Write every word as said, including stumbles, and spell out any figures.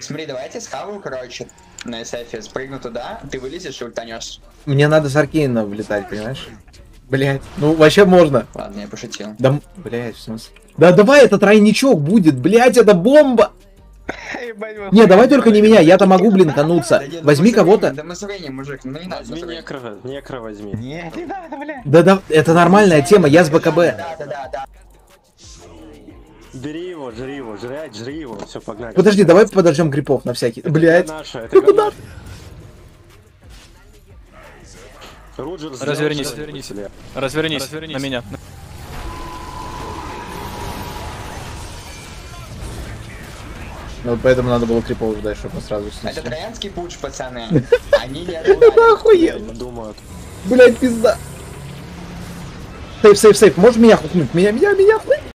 Смотри, давайте схаваю, короче, на эс эф, спрыгну туда, ты вылезешь и ультанешь. Мне надо с Аркейна влетать, понимаешь? Блять, ну вообще можно. Ладно, я пошутил. Да, блять, в смысле? Да давай, это тройничок будет, блять, это бомба! Не, давай только не меня, я-то могу, блин, кануться. Возьми кого-то. Да мы с Рейни, мужик, ну не надо. Возьми некро, некро возьми. Нет, не надо, блядь. Да, да, это нормальная тема, я с БКБ. Да, да, да, да. Бери его, жри его, жрать, жри его, все, погнали. Подожди, давай подождем крипов на всякий. Блять. Наша, это Ты куда? Руджер, Развернись, развернись, развернись, развернись на меня. Ну вот поэтому надо было крипов ждать, чтобы мы сразу Это снесли. троянский пуч, пацаны. Они не Это ожидали. охуенно. Думают. Блять, пизда. Сейф, сейф, сейф, можешь меня хукнуть? Меня, меня, меня хукнуть?